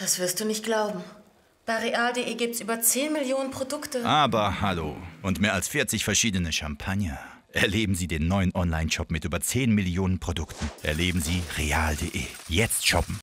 Das wirst du nicht glauben. Bei real.de gibt's über 10 Millionen Produkte. Aber hallo, und mehr als 40 verschiedene Champagner. Erleben Sie den neuen Online-Shop mit über 10 Millionen Produkten. Erleben Sie real.de. Jetzt shoppen.